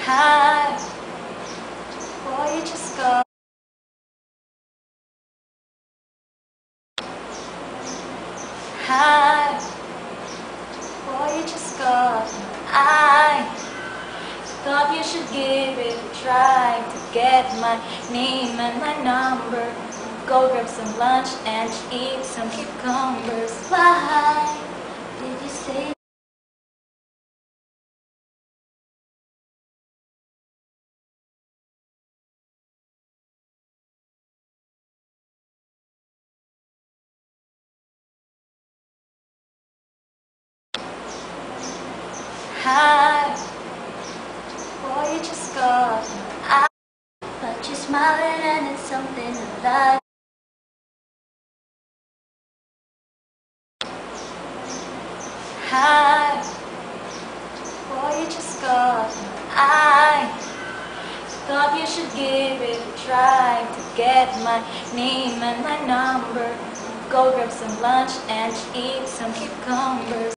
Hi, boy, you just got. Hi, boy, you just got. I thought you should give it a try to get my name and my number. Go grab some lunch and eat some cucumbers. Why did you say? Hi, boy, you just got. But you're smiling and it's something I like. Hi, boy, you just got. I thought you should give it a try to get my name and my number. Go grab some lunch and eat some cucumbers.